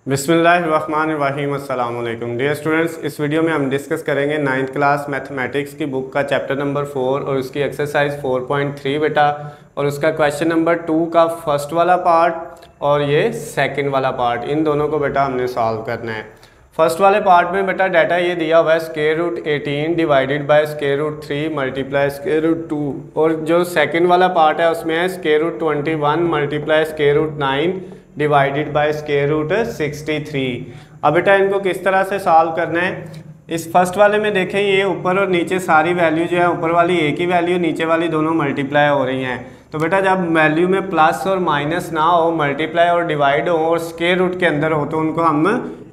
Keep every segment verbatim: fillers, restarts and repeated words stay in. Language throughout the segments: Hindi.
बिस्मिल्लाहिर्रहमानिर्रहीम। अस्सलाम वालेकुम डियर स्टूडेंट्स, इस वीडियो में हम डिस्कस करेंगे नाइन्थ क्लास मैथमेटिक्स की बुक का चैप्टर नंबर फोर और उसकी एक्सरसाइज फोर पॉइंट थ्री बेटा, और उसका क्वेश्चन नंबर टू का फर्स्ट वाला पार्ट और ये सेकंड वाला पार्ट, इन दोनों को बेटा हमने सॉल्व करना है। फर्स्ट वाले पार्ट में बेटा डाटा ये दिया हुआ है square root eighteen divided by square root three multiply square root two, और जो सेकंड वाला पार्ट है उसमें है square root twenty one multiply square root nine divided by square root sixty three. अब बेटा इनको किस तरह से सॉल्व करना है, इस फर्स्ट वाले में देखें ये ऊपर और नीचे सारी वैल्यू जो है, ऊपर वाली एक ही वैल्यू, नीचे वाली दोनों मल्टीप्लाई हो रही हैं। तो बेटा जब वैल्यू में प्लस और माइनस ना हो, मल्टीप्लाई और डिवाइड हो और स्क्वायर रूट के अंदर हो, तो उनको हम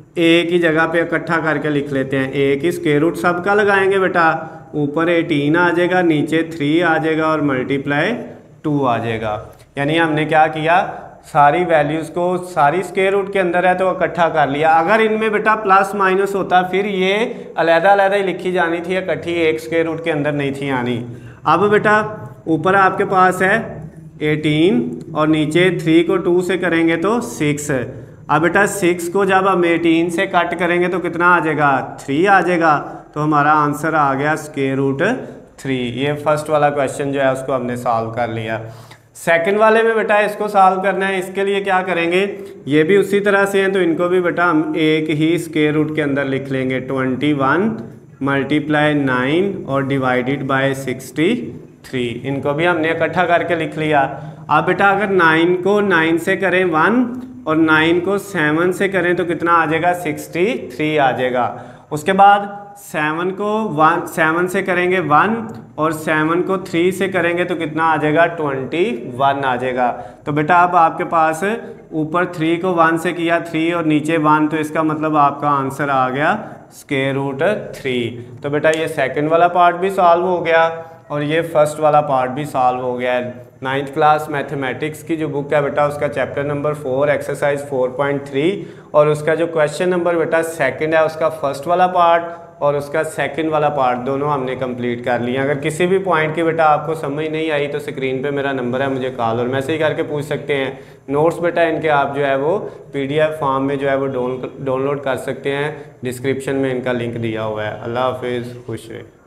एक ही जगह पे इकट्ठा करके लिख लेते हैं। एक ही स्क्वायर रूट सबका लगाएंगे बेटा, ऊपर एटीन आ जाएगा, नीचे थ्री आ जाएगा और मल्टीप्लाई टू आ जाएगा। यानी हमने क्या किया, सारी वैल्यूज़ को सारी स्क्वायर रूट के अंदर है तो इकट्ठा कर लिया। अगर इनमें बेटा प्लस माइनस होता फिर ये अलग अलग ही लिखी जानी थी, इकट्ठी एक स्क्वायर रूट के अंदर नहीं थी आनी। अब बेटा ऊपर आपके पास है एटीन और नीचे थ्री को टू से करेंगे तो सिक्स। अब बेटा सिक्स को जब हम एटीन से कट करेंगे तो कितना आ जाएगा, थ्री आ जाएगा। तो हमारा आंसर आ गया स्क्वायर रूट थ्री। ये फर्स्ट वाला क्वेश्चन जो है उसको हमने सॉल्व कर लिया। सेकंड वाले में बेटा इसको सॉल्व करना है, इसके लिए क्या करेंगे, ये भी उसी तरह से हैं तो इनको भी बेटा हम एक ही स्क्वायर रूट के अंदर लिख लेंगे। ट्वेंटी वन मल्टीप्लाई नाइन और डिवाइडेड बाय सिक्सटी थ्री, इनको भी हमने इकट्ठा करके लिख लिया। अब बेटा अगर नाइन को नाइन से करें वन और नाइन को सेवन से करें तो कितना आ जाएगा, सिक्सटी थ्री आ जाएगा। उसके बाद सेवन को वन सेवन से करेंगे वन और सेवन को थ्री से करेंगे तो कितना आ जाएगा, ट्वेंटी वन आ जाएगा। तो बेटा अब आपके पास ऊपर थ्री को वन से किया थ्री और नीचे वन, तो इसका मतलब आपका आंसर आ गया स्क्वायर रूट थ्री। तो बेटा ये सेकंड वाला पार्ट भी सॉल्व हो गया और ये फर्स्ट वाला पार्ट भी सॉल्व हो गया है। नाइन्थ क्लास मैथमेटिक्स की जो बुक है बेटा उसका chapter number four exercise four point three और उसका जो क्वेश्चन नंबर बेटा सेकंड है उसका फर्स्ट वाला पार्ट और उसका सेकंड वाला पार्ट दोनों हमने कंप्लीट कर लिया। अगर किसी भी पॉइंट की बेटा आपको समझ नहीं आई तो स्क्रीन पे मेरा नंबर है, मुझे कॉल और मैसेज करके पूछ सकते हैं। नोट्स बेटा इनके आप जो है वो पीडीएफ फॉर्म में जो है वो डाउन डाउनलोड कर सकते हैं, डिस्क्रिप्शन में इनका लिंक दिया हुआ है। अल्लाह हाफिज़, खुश रहे।